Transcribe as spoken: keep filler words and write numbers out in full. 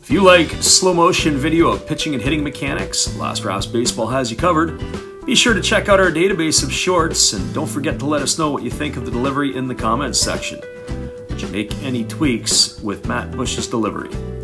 If you like slow motion video of pitching and hitting mechanics, Lastraps Baseball has you covered. Be sure to check out our database of shorts, and don't forget to let us know what you think of the delivery in the comments section. Would you make any tweaks with Matt Bush's delivery?